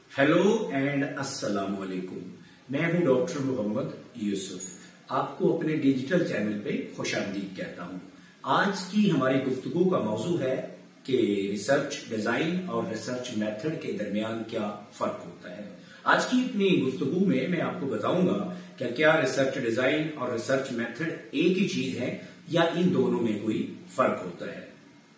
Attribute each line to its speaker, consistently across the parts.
Speaker 1: Hello and अस्सलाम वालेकुम। मैं हूं डॉक्टर मोहम्मद यूसुफ। आपको अपने डिजिटल चैनल पे खुशामदीद कहता हूं। आज की हमारी गुफ्तगू का मौजू है कि रिसर्च डिजाइन और रिसर्च मेथड के दरमियान क्या फर्क होता है। आज की अपनी गुफ्तगू में मैं आपको बताऊंगा कि क्या रिसर्च डिजाइन और रिसर्च मेथड एक ही चीज है या इन दोनों में कोई फर्क होता है।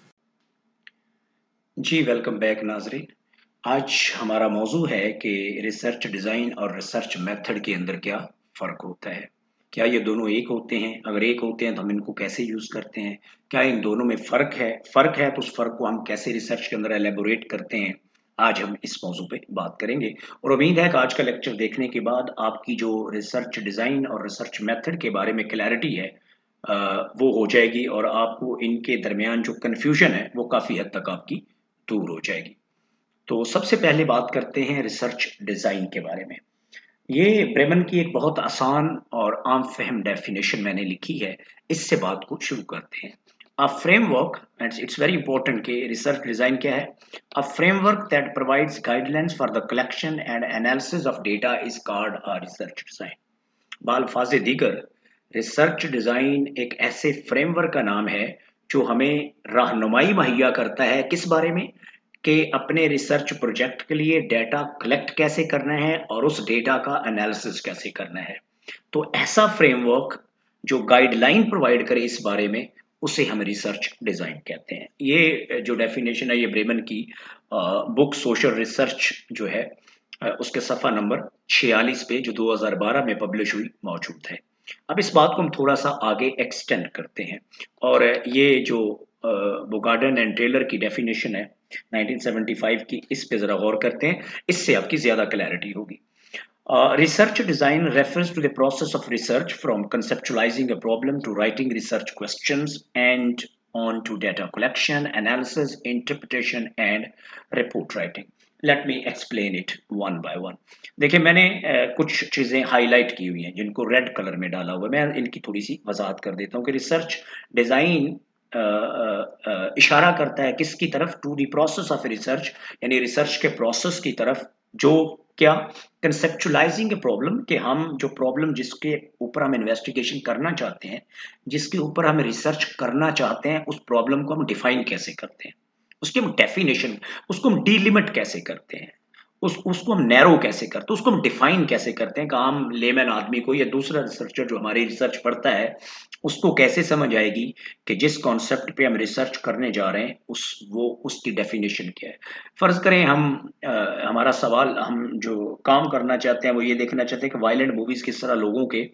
Speaker 2: जी वेलकम बैक नाजरीन। आज हमारा मौजू है कि रिसर्च डिज़ाइन और रिसर्च मेथड के अंदर क्या फ़र्क होता है। क्या ये दोनों एक होते हैं? अगर एक होते हैं तो हम इनको कैसे यूज़ करते हैं? क्या इन दोनों में फ़र्क है तो उस फ़र्क को हम कैसे रिसर्च के अंदर एलेबोरेट करते हैं? आज हम इस मौजू पे बात करेंगे और उम्मीद है कि आज का लेक्चर देखने के बाद आपकी जो रिसर्च डिज़ाइन और रिसर्च मेथड के बारे में क्लैरिटी है वो हो जाएगी और आपको इनके दरमियान जो कन्फ्यूजन है वो काफ़ी हद तक आपकी दूर हो जाएगी। तो सबसे पहले बात करते हैं रिसर्च डिजाइन के बारे में। ये ब्रेमन की एक बहुत आसान और आम फहम डेफिनेशन मैंने लिखी है। इससे बात को शुरू करते हैं। A framework, and it's very important कि रिसर्च डिजाइन क्या है। A framework that provides guidelines for the collection and analysis of data is called a research design. बाल्फाज़े दीगर, रिसर्च डिजाइन एक ऐसे फ्रेमवर्क का नाम है जो हमें रहनुमाई मुहैया करता है किस बारे में, कि अपने रिसर्च प्रोजेक्ट के लिए डेटा कलेक्ट कैसे करना है और उस डेटा का एनालिसिस कैसे करना है। तो ऐसा फ्रेमवर्क जो गाइडलाइन प्रोवाइड करे इस बारे में, उसे हम रिसर्च डिजाइन कहते हैं। ये जो डेफिनेशन है ये ब्रेमन की बुक सोशल रिसर्च जो है उसके सफ़ा नंबर 46 पे जो 2012 में पब्लिश हुई मौजूद है। अब इस बात को हम थोड़ा सा आगे एक्सटेंड करते हैं और ये जो बोगार्डन एंड टेलर की डेफिनेशन है 1975 की, इस पे ज़रा गौर करते हैं, इससे आपकी ज़्यादा क्लैरिटी होगी। Research design refers to the process of research from conceptualizing a problem to writing research questions and on to data collection, analysis, interpretation and report writing. Let me explain it one by one. देखिए मैंने कुछ चीज़ें highlight की हुई हैं जिनको red colour में डाला हुआ है। मैं इनकी थोड़ी सी वजाहत कर देता हूँ कि रिसर्च डिज़ाइन इशारा करता है किसकी तरफ, to the process of research, यानी रिसर्च के प्रोसेस की तरफ, जो क्या, कंसेप्चुलाइजिंग ए प्रॉब्लम, कि हम जो प्रॉब्लम जिसके ऊपर हम इन्वेस्टिगेशन करना चाहते हैं, जिसके ऊपर हम रिसर्च करना चाहते हैं, उस प्रॉब्लम को हम डिफाइन कैसे करते हैं, उसकी हम डेफिनेशन, उसको हम डीलिमिट कैसे करते हैं, उसको हम नैरो कैसे करते हैं, उसको हम डिफाइन कैसे करते हैं। आम लेमैन आदमी को या दूसरा रिसर्चर जो हमारी रिसर्च पढ़ता है उसको कैसे समझ आएगी कि जिस कॉन्सेप्ट पे हम रिसर्च करने जा रहे हैं उसकी डेफिनेशन क्या है। फर्ज करें हम हमारा सवाल, हम जो काम करना चाहते हैं वो ये देखना चाहते हैं कि वायलेंट मूवीज किस तरह लोगों के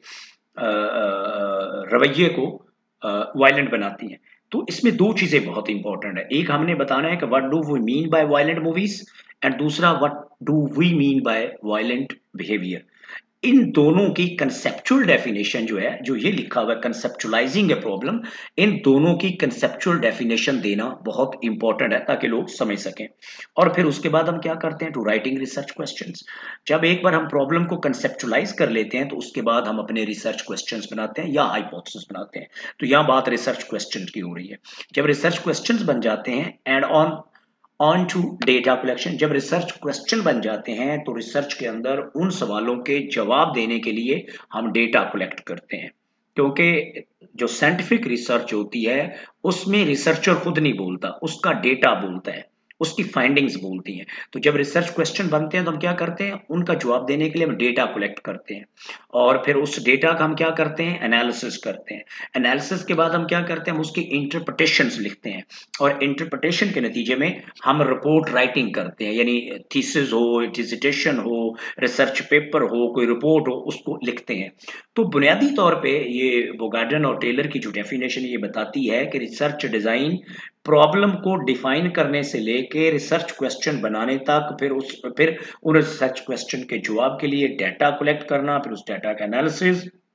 Speaker 2: रवैये को वायलेंट बनाती हैं। तो इसमें दो चीजें बहुत इंपॉर्टेंट है। एक, हमने बताना है कि what do we mean by violent movies, and दूसरा, what do we mean by violent behaviour. इन दोनों की कंसेप्चुअल डेफिनेशन जो है, जो ये लिखा हुआ है कंसेप्चुलाइजिंग ए प्रॉब्लम, इन दोनों की कंसेप्चुअल डेफिनेशन देना बहुत इंपॉर्टेंट है ताकि लोग समझ सकें। और फिर उसके बाद हम क्या करते हैं, टू राइटिंग रिसर्च क्वेश्चंस। जब एक बार हम प्रॉब्लम को कंसेप्चुलाइज कर लेते हैं तो उसके बाद हम अपने रिसर्च क्वेश्चंस बनाते हैं या हाइपोथेसिस बनाते हैं। तो यहाँ बात रिसर्च क्वेश्चन की हो रही है। जब रिसर्च क्वेश्चंस बन जाते हैं and on to data collection, जब रिसर्च क्वेश्चन बन जाते हैं तो रिसर्च के अंदर उन सवालों के जवाब देने के लिए हम डेटा कलेक्ट करते हैं। क्योंकि जो साइंटिफिक रिसर्च होती है उसमें रिसर्चर खुद नहीं बोलता, उसका डेटा बोलता है, उसकी फाइंडिंग्स बोलती हैं। तो जब रिसर्च क्वेश्चन बनते हैं तो हम क्या करते हैं, उनका जवाब देने के लिए हम डेटा कलेक्ट करते हैं और फिर उस डेटा का हम क्या करते हैं, एनालिसिस करते हैं। एनालिसिस के बाद हम क्या करते हैं, हम उसकी इंटरप्रिटेशंस लिखते हैं और इंटरप्रिटेशन के नतीजे में हम रिपोर्ट राइटिंग करते हैं, यानी थीसिस हो, डिसर्टेशन हो, रिसर्च पेपर हो, कोई रिपोर्ट हो, उसको लिखते हैं। तो बुनियादी तौर पे ये बोगार्डन और टेलर की जो डेफिनेशन ये बताती है कि रिसर्च डिजाइन प्रॉब्लम को डिफाइन करने से लेके रिसर्च क्वेश्चन बनाने तक, फिर उन रिसर्च क्वेश्चन के जवाब के लिए डाटा कलेक्ट करना, फिर उस डाटा का एनालिसिस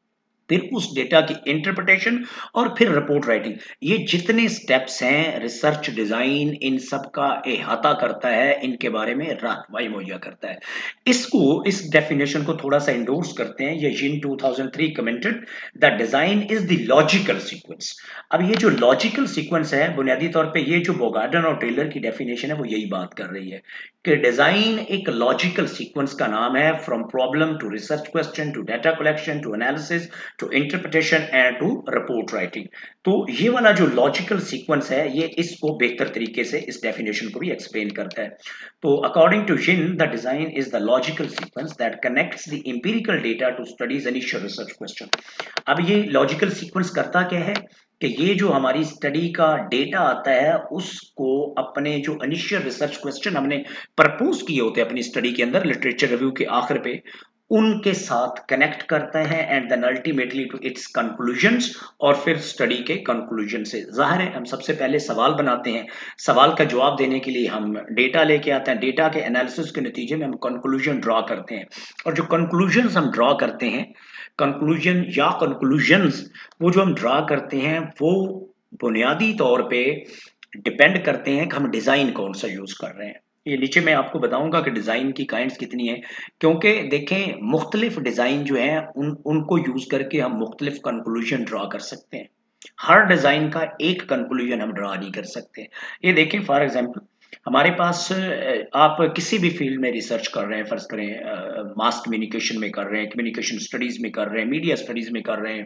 Speaker 2: फिर उस डेटा की इंटरप्रिटेशन और फिर रिपोर्ट राइटिंग। ये जितने स्टेप्स हैं रिसर्च डिजाइन इन सब का अहाता करता है, इनके बारे में रहनुमाई मुहैया करता है। इस डेफिनेशन को थोड़ा सा इंडोर्स करते हैं, ये Yin 2003 commented, the design is the logical sequence. अब ये जो लॉजिकल सीक्वेंस है, बुनियादी तौर पे ये जो बोगार्डन और टेलर की डेफिनेशन है वो यही बात कर रही है कि डिजाइन एक लॉजिकल सीक्वेंस का नाम है, from problem to research question to data collection to analysis to interpretation and to report writing. तो ये वाला जो लॉजिकल सीक्वेंस है ये इसको बेहतर तरीके से इस डेफिनेशन को भी एक्सप्लेन करता है। तो according to Yin, the design is the logical sequence that connects the empirical data to study's initial research question. अब ये लॉजिकल सीक्वेंस करता क्या है कि ये जो हमारी स्टडी का डेटा आता है उसको अपने जो इनिशियल रिसर्च क्वेश्चन हमने प्रपोज किए होते हैं अपनी स्टडी के अंदर लिटरेचर रिव्यू के आखिर पे, उनके साथ कनेक्ट करता है and then ultimately to its conclusions, और फिर स्टडी के कंक्लूजन से जाहिर है हम सबसे पहले सवाल बनाते हैं, सवाल का जवाब देने के लिए हम डेटा लेके आते हैं, डेटा के एनालिसिस के नतीजे में हम कंक्लूजन ड्रॉ करते हैं, और जो कंक्लूजन्स हम ड्रॉ करते हैं, कंक्लूजन या कंक्लूजन्स वो जो हम ड्रॉ करते हैं वो बुनियादी तौर पे डिपेंड करते हैं कि हम डिजाइन कौन सा यूज कर रहे हैं। ये नीचे मैं आपको बताऊंगा कि डिजाइन की काइंड्स कितनी है, क्योंकि देखें मुख्तलिफ डिजाइन जो है उनको यूज करके हम मुख्तलिफ कंक्लूजन ड्रॉ कर सकते हैं। हर डिजाइन का एक कंक्लूजन हम ड्रॉ नहीं कर सकते। ये देखें फॉर एग्जांपल हमारे पास आप किसी भी फील्ड में रिसर्च कर रहे हैं, फर्ज करें मास कम्युनिकेशन में कर रहे हैं, कम्युनिकेशन स्टडीज में कर रहे हैं, मीडिया स्टडीज में कर रहे हैं,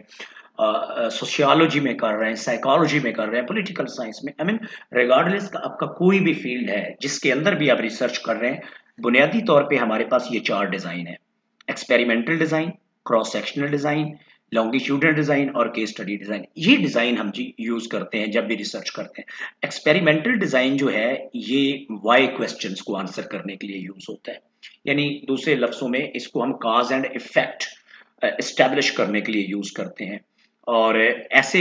Speaker 2: सोशियोलॉजी में कर रहे हैं, साइकोलॉजी में कर रहे हैं, पॉलिटिकल साइंस में, आई मीन रिगार्डलेस का आपका कोई भी फील्ड है जिसके अंदर भी आप रिसर्च कर रहे हैं, बुनियादी तौर पे हमारे पास ये 4 डिजाइन है: experimental design, cross sectional design, longitudinal design और केस स्टडी डिजाइन। ये डिजाइन हम जी यूज करते हैं जब भी रिसर्च करते हैं। एक्सपेरिमेंटल डिजाइन जो है ये वाई क्वेश्चंस को आंसर करने के लिए यूज होता है, यानी दूसरे लफ्जों में इसको हम कॉज एंड इफेक्ट एस्टेब्लिश करने के लिए यूज करते हैं। और ऐसे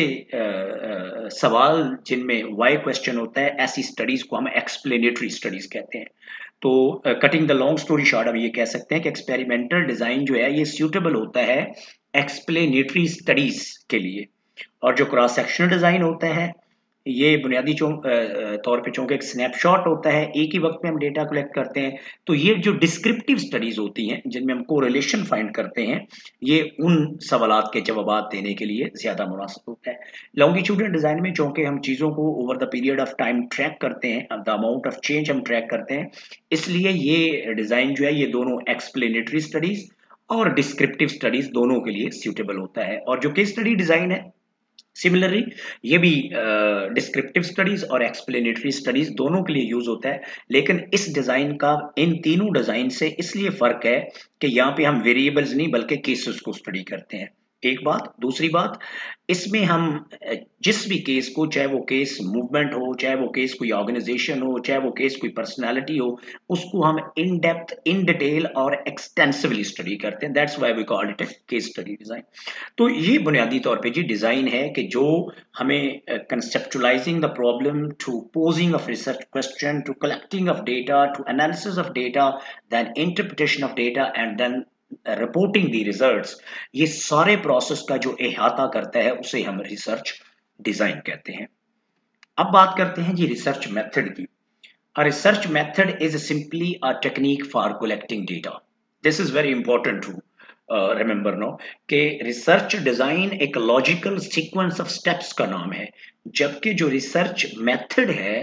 Speaker 2: सवाल जिनमें वाई क्वेश्चन होता है, ऐसी स्टडीज को हम एक्सप्लेनेटरी स्टडीज कहते हैं। तो cutting the long story short, हम ये कह सकते हैं कि एक्सपेरिमेंटल डिजाइन जो है ये सूटेबल होता है एक्सप्लेनेटरी स्टडीज के लिए, और जो क्रॉस सेक्शनल डिजाइन होता है ये बुनियादी तौर पे चूंकि एक स्नैपशॉट होता है, एक ही वक्त में हम डेटा कलेक्ट करते हैं, तो ये जो डिस्क्रिप्टिव स्टडीज होती हैं जिनमें हम कोरिलेशन फाइंड करते हैं, ये उन सवालात के जवाब देने के लिए ज्यादा मुनासिब होता है। लॉन्गिट्यूडनल डिजाइन में चूंकि हम चीजों को over the period of time track करते हैं, द अमाउंट ऑफ चेंज हम ट्रैक करते हैं, इसलिए ये डिजाइन जो है ये दोनों एक्सप्लेनेटरी स्टडीज और डिस्क्रिप्टिव स्टडीज दोनों के लिए सूटेबल होता है। और जो केस स्टडी डिजाइन है सिमिलरली ये भी डिस्क्रिप्टिव स्टडीज और एक्सप्लेनेटरी स्टडीज दोनों के लिए यूज होता है, लेकिन इस डिजाइन का इन तीनों डिजाइन से इसलिए फर्क है कि यहाँ पे हम वेरिएबल्स नहीं बल्कि केसेस को स्टडी करते हैं। एक बात, दूसरी बात, इसमें हम जिस भी केस को, चाहे वो केस मूवमेंट हो, चाहे वो केस कोई ऑर्गेनाइजेशन हो, चाहे वो केस कोई पर्सनालिटी हो, उसको हम इन डेप्थ, इन डिटेल और एक्सटेंसिवली स्टडी करते हैं। That's why we call it case study design. तो ये बुनियादी तौर पे जी डिजाइन है कि जो हमें conceptualising the problem to posing of research question to collecting of data to analysis of data then interpretation of data and then reporting the results, ये सारे प्रोसेस का जो अहाता करता है उसे हम रिसर्च डिजाइन कहते हैं। अब बात करते हैं जी रिसर्च मेथड की। A research method is simply a technique for collecting data. This is very important to remember now कि रिसर्च डिजाइन एक लॉजिकल सीक्वेंस ऑफ स्टेप्स का नाम है, जबकि जो रिसर्च मेथड है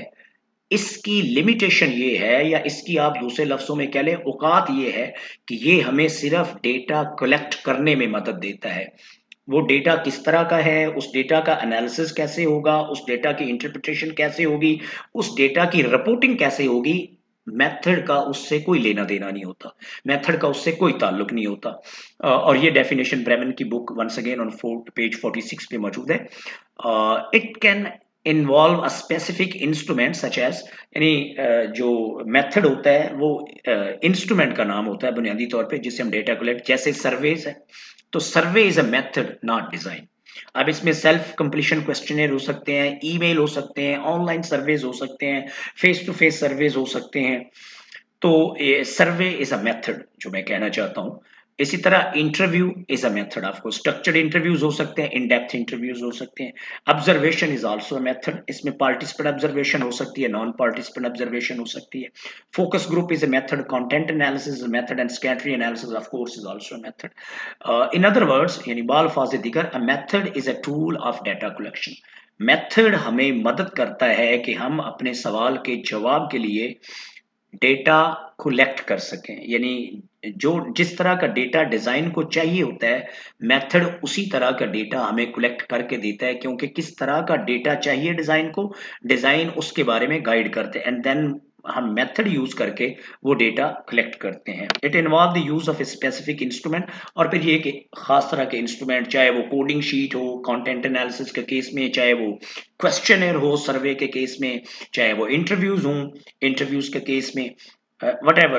Speaker 2: इसकी लिमिटेशन ये है, या इसकी आप दूसरे लफ्जों में कह लें औकात ये है कि ये हमें सिर्फ डेटा कलेक्ट करने में मदद देता है। वो डेटा किस तरह का है, उस डेटा का एनालिसिस कैसे होगा, उस डेटा की इंटरप्रिटेशन कैसे होगी, उस डेटा की रिपोर्टिंग कैसे होगी, मेथड का उससे कोई लेना देना नहीं होता, मेथड का उससे कोई ताल्लुक नहीं होता। और ये डेफिनेशन ब्रेमन की book once again on page 46 पे मौजूद है। It can involve a specific instrument such as, यानी जो मेथड होता है वो इंस्ट्रूमेंट का नाम होता है बुनियादी तौर पे जिससे हम डेटा कलेक्ट, जैसे सर्वेज है, तो survey is a method not design. अब इसमें सेल्फ कंप्लीशन क्वेश्चनर हो सकते हैं, ईमेल हो सकते हैं, ऑनलाइन सर्वेज हो सकते हैं, फेस टू फेस सर्वेज हो सकते हैं। तो सर्वे इज अ मेथड जो मैं कहना चाहता हूं। इसी तरह interview is a method of course, structured interviews हो सकते हैं, इन डेप्थ इंटरव्यूज हो सकते हैं। Observation is also a method, इसमें पार्टिसिपेंट ऑब्जर्वेशन हो सकती है, नॉन पार्टिसिपेंट ऑब्जर्वेशन हो सकती है। Focus group is a method, content analysis is a method and secondary analysis of course is also a method. In other words यानी बाल्फाज़ दिगर, a method is a tool of data collection. Method हमें मदद करता है कि हम अपने सवाल के जवाब के लिए डेटा कलेक्ट कर सकें, यानी जो जिस तरह का डेटा डिजाइन को चाहिए होता है, मेथड उसी तरह का डेटा हमें कलेक्ट करके देता है, क्योंकि किस तरह का डेटा चाहिए डिजाइन को, डिजाइन उसके बारे में गाइड करते हैं, एंड देन हम मेथड यूज करके वो डेटा कलेक्ट करते हैं। It involve the use of specific instrument, और फिर ये कि खास तरह के इंस्ट्रूमेंट, चाहे वो कोडिंग शीट हो कंटेंट एनालिसिस के केस में, चाहे वो क्वेश्चनर हो सर्वे के केस में, चाहे वो इंटरव्यूज हों इंटरव्यूज के केस में, whatever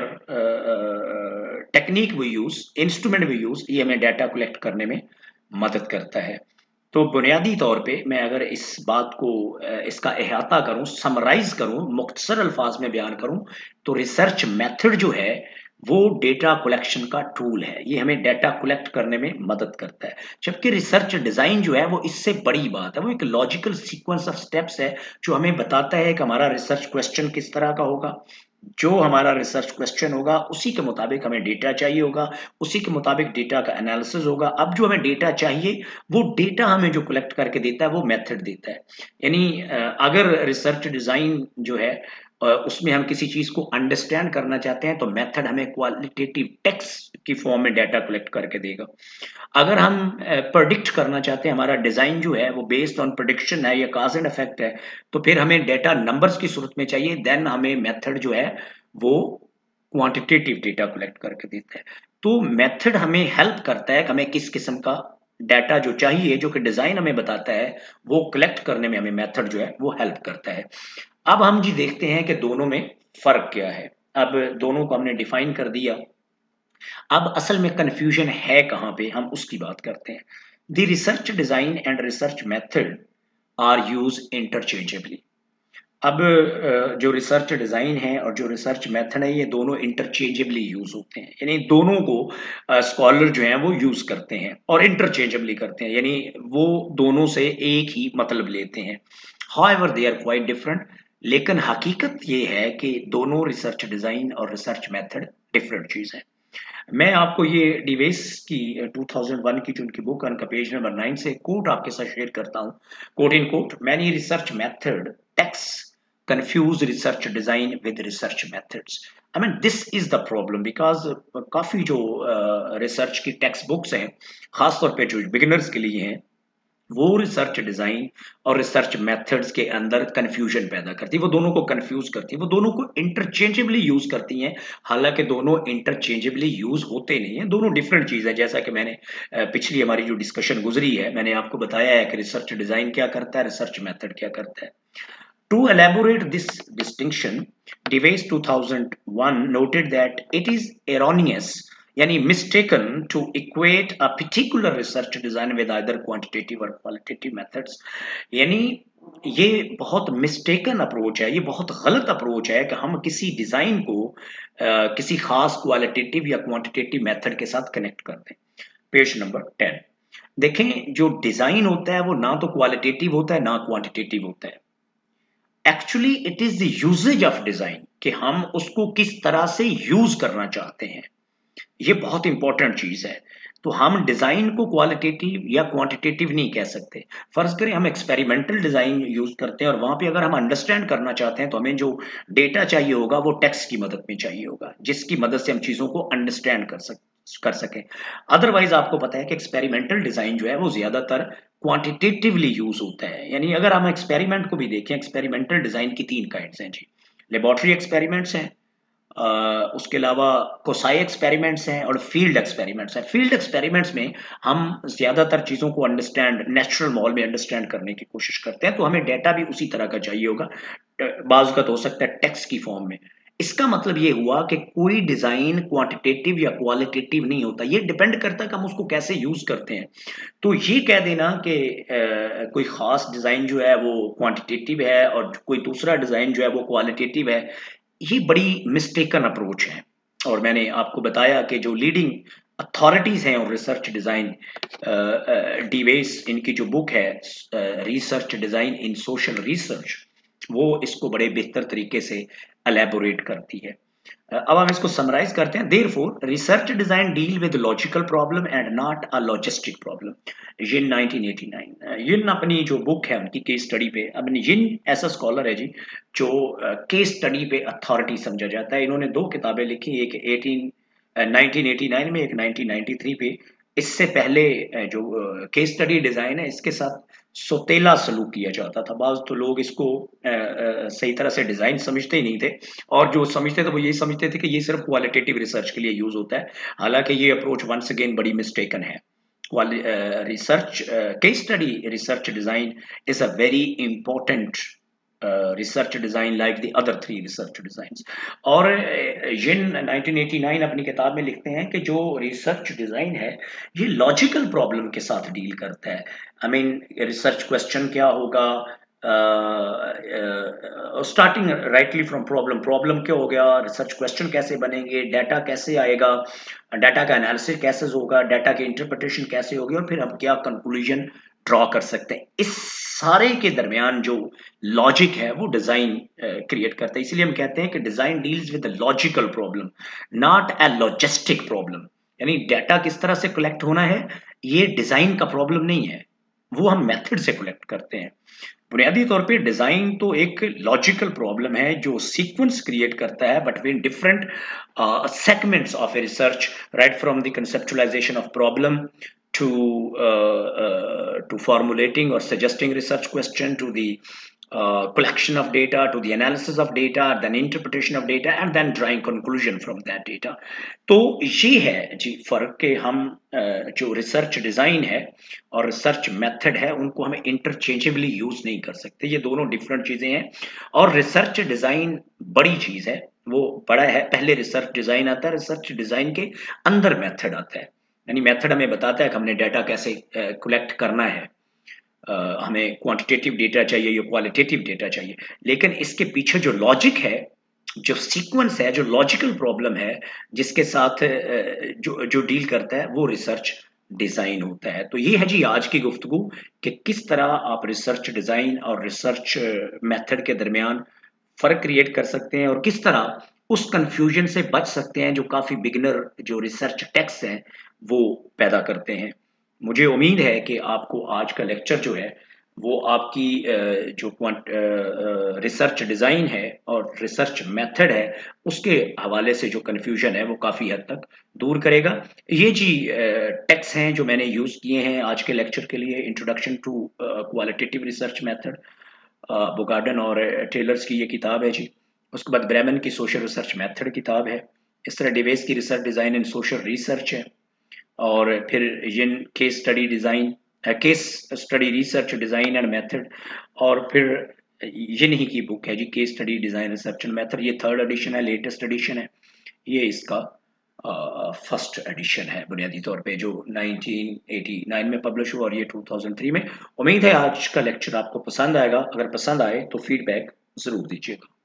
Speaker 2: technique we use, instrument we use, ये हमें डाटा कलेक्ट करने में मदद करता है। तो बुनियादी तौर पे मैं अगर इस बात को इसका अहाता करूं, समराइज करूं, मुख्तसर अल्फाज में बयान करूं, तो रिसर्च मेथड जो है वो डेटा कलेक्शन का टूल है, ये हमें डाटा कलेक्ट करने में मदद करता है। जबकि रिसर्च डिजाइन जो है वो इससे बड़ी बात है, वो एक लॉजिकल सीक्वेंस ऑफ स्टेप्स है जो हमें बताता है कि हमारा रिसर्च क्वेश्चन किस तरह का होगा, जो हमारा रिसर्च क्वेश्चन होगा उसी के मुताबिक हमें डेटा चाहिए होगा, उसी के मुताबिक डेटा का एनालिसिस होगा। अब जो हमें डेटा चाहिए वो डेटा हमें जो कलेक्ट करके देता है वो मेथड देता है। यानी अगर रिसर्च डिजाइन जो है उसमें हम किसी चीज को अंडरस्टैंड करना चाहते हैं तो मेथड हमें क्वालिटेटिव टेक्स्ट की फॉर्म में डाटा कलेक्ट करके देगा। अगर हम प्रेडिक्ट करना चाहते हैं, हमारा डिजाइन जो है वो बेस्ड ऑन प्रेडिक्शन है या काज एंड इफेक्ट है, तो फिर हमें डेटा नंबर्स की सूरत में चाहिए, देन हमें मेथड जो है वो क्वांटिटेटिव डेटा कलेक्ट करके देता है। तो मेथड हमें हेल्प करता है कि हमें किस किस्म का डाटा जो चाहिए, जो कि डिजाइन हमें बताता है, वो कलेक्ट करने में हमें मेथड जो है वो हेल्प करता है। अब हम जी देखते हैं कि दोनों में फर्क क्या है। अब दोनों को हमने डिफाइन कर दिया, अब असल में कंफ्यूजन है कहां पे, हम उसकी बात करते हैं। The research design and research method are use interchangeably. अब जो रिसर्च डिजाइन है और जो रिसर्च मेथड है, ये दोनों इंटरचेंजेबली यूज होते हैं, यानी दोनों को स्कॉलर जो है वो यूज करते हैं और इंटरचेंजेबली करते हैं, यानी वो दोनों से एक ही मतलब लेते हैं। However they are quite different, लेकिन हकीकत ये है कि दोनों रिसर्च डिजाइन और रिसर्च मेथड डिफरेंट चीज है। मैं आपको ये डिवेस की 2001 की जो उनकी बुक का पेज नंबर 9 से कोट आपके साथ शेयर करता हूँ। Quote in quote, many research method text confuse research design with research methods. I mean this is the problem because काफी जो रिसर्च की टेक्स्ट बुक्स हैं, खासतौर पे जो बिगिनर्स के लिए हैं, वो रिसर्च डिजाइन और रिसर्च मेथड्स के अंदर कंफ्यूजन पैदा करती है, वो दोनों को कंफ्यूज करती है, वो दोनों को इंटरचेंजेबली यूज करती हैं। हालांकि दोनों इंटरचेंजेबली यूज होते नहीं हैं, दोनों डिफरेंट चीज है। जैसा कि मैंने पिछली हमारी जो डिस्कशन गुजरी है, मैंने आपको बताया है कि रिसर्च डिजाइन क्या करता है, रिसर्च मेथड क्या करता है। To elaborate this distinction, Device 2001 noted that it is erroneous, yani mistaken, to equate a particular research design with either quantitative or qualitative methods. यानी ये बहुत मिस्टेकन अप्रोच है, ये बहुत गलत अप्रोच है कि हम किसी डिजाइन को किसी खास क्वालिटेटिव या क्वांटिटेटिव मेथड के साथ कनेक्ट कर दें। पेज नंबर 10 देखें, जो डिजाइन होता है वो ना तो क्वालिटेटिव होता है ना क्वांटिटेटिव होता है। Actually it is the usages of design, कि हम उसको किस तरह से यूज करना चाहते हैं, ये बहुत इंपॉर्टेंट चीज है। तो हम डिजाइन को क्वालिटेटिव या क्वांटिटेटिव नहीं कह सकते। फर्ज करें हम एक्सपेरिमेंटल डिजाइन यूज करते हैं और वहां पे अगर हम अंडरस्टैंड करना चाहते हैं तो हमें जो डेटा चाहिए होगा वो टेक्स्ट की मदद में चाहिए होगा, जिसकी मदद से हम चीजों को अंडरस्टैंड कर सकें। अदरवाइज आपको पता है कि एक्सपेरिमेंटल डिजाइन जो है वो ज्यादातर क्वांटिटेटिवली यूज होता है। यानी अगर हम एक्सपेरिमेंट को भी देखें, एक्सपेरिमेंटल डिजाइन की 3 काइंड्स हैं जी। लेबोरेटरी एक्सपेरिमेंट्स हैं, उसके अलावा कोसाई एक्सपेरिमेंट्स हैं और फील्ड एक्सपेरिमेंट्स हैं। फील्ड एक्सपेरिमेंट्स में हम ज्यादातर चीजों को अंडरस्टैंड नेचुरल माहौल में अंडरस्टैंड करने की कोशिश करते हैं, तो हमें डेटा भी उसी तरह का चाहिए होगा, बाज़ हो सकता है टेक्स्ट की फॉर्म में। इसका मतलब ये हुआ कि कोई डिजाइन क्वांटिटेटिव या क्वालिटेटिव नहीं होता, ये डिपेंड करता है कि हम उसको कैसे यूज करते हैं। तो ये कह देना कि कोई खास डिजाइन जो है वो क्वांटिटेटिव है और कोई दूसरा डिजाइन जो है वो क्वालिटेटिव है, ये बड़ी मिस्टेकन अप्रोच है। और मैंने आपको बताया कि जो लीडिंग अथॉरिटीज हैं और रिसर्च डिजाइन, डीवेस इनकी जो बुक है research design in social research, वो इसको बड़े बेहतर तरीके से एलेबोरेट करती है। अब हम इसको समराइज करते हैं। Therefore research design deal with logical problem and not a logistic problem. Yin 1989, Yin अपनी जो बुक है उनकी केस स्टडी पे, अब यिन ऐसा स्कॉलर है जी जो केस स्टडी पे अथॉरिटी समझा जाता है। इन्होंने दो किताबें लिखी, एक 1989 में, एक 1993 पे। इससे पहले जो केस स्टडी डिजाइन है इसके साथ सोतेला सलूक किया जाता था। बाज तो लोग इसको सही तरह से डिजाइन समझते ही नहीं थे, और जो समझते थे वो ये समझते थे कि ये सिर्फ क्वालिटेटिव रिसर्च के लिए यूज होता है। हालांकि ये अप्रोच वंस अगेन बड़ी मिस्टेकन है। Research case study research design is a very important research design like the other three research designs. और यिन 1989 अपनी किताब में लिखते हैं कि जो रिसर्च डिजाइन है ये लॉजिकल प्रॉब्लम के साथ डील करता है। आई मीन रिसर्च क्वेश्चन क्या होगा, starting rightly from problem, problem क्या हो गया, रिसर्च क्वेश्चन कैसे बनेंगे, डाटा कैसे आएगा, डाटा का एनालिसिस कैसे होगा, डाटा की इंटरप्रिटेशन कैसे होगी, और फिर हम क्या कंक्लूजन ड्रॉ कर सकते हैं। इस सारे के दरमियान जो लॉजिक है वो डिजाइन क्रिएट करता है। इसलिए हम कहते हैं कि design deals with logical problem, not a logistic problem. यानी डाटा किस तरह से कलेक्ट होना है ये डिजाइन का प्रॉब्लम नहीं है, वो हम मेथड से कलेक्ट करते हैं। बुनियादी तौर पे डिजाइन तो एक लॉजिकल प्रॉब्लम है जो सीक्वेंस क्रिएट करता है between different segments of a research, right from the conceptualisation of problem to formulating or suggesting research question, to the collection of data, to the analysis of data, then interpretation of data, and then drawing conclusion from that data. तो ये है जी फर्क कि हम जो research design है और research method है उनको हमें इंटरचेंजेबली यूज नहीं कर सकते, ये दोनों डिफरेंट चीजें हैं। और रिसर्च डिजाइन बड़ी चीज है, वो बड़ा है। पहले रिसर्च डिजाइन आता है, रिसर्च डिजाइन के अंदर मेथड आता है। यानी मेथड हमें बताता है कि हमने डाटा कैसे कलेक्ट करना है, हमें क्वांटिटेटिव डेटा चाहिए या क्वालिटेटिव डेटा चाहिए। लेकिन इसके पीछे जो लॉजिक है, जो सीक्वेंस है, जो लॉजिकल प्रॉब्लम है जिसके साथ जो डील करता है वो रिसर्च डिजाइन होता है। तो ये है जी आज की गुफ्तगू कि किस तरह आप रिसर्च डिजाइन और रिसर्च मेथड के दरमियान फर्क क्रिएट कर सकते हैं और किस तरह उस कंफ्यूजन से बच सकते हैं जो काफी बिगिनर जो रिसर्च टेक्स्ट हैं वो पैदा करते हैं। मुझे उम्मीद है कि आपको आज का लेक्चर जो है वो आपकी जो रिसर्च डिजाइन है और रिसर्च मेथड है उसके हवाले से जो कंफ्यूजन है वो काफी हद तक दूर करेगा। ये जी टेक्स्ट हैं जो मैंने यूज किए हैं आज के लेक्चर के लिए। Introduction to qualitative research method, Bogdan और टेलर्स की ये किताब है जी। उसके बाद ब्रेमन की सोशल रिसर्च मेथड किताब है। इस तरह डिवेस की research design in social research है। और फिर Yin case study design, case study research design and method. और फिर यिन ही की बुक है जी case study design research and method. ये 3rd एडिशन है, लेटेस्ट एडिशन है। ये इसका फर्स्ट एडिशन है बुनियादी तौर पे जो 1989 में पब्लिश हुआ और ये 2003 में। उम्मीद है आज का लेक्चर आपको पसंद आएगा। अगर पसंद आए तो फीडबैक जरूर दीजिएगा।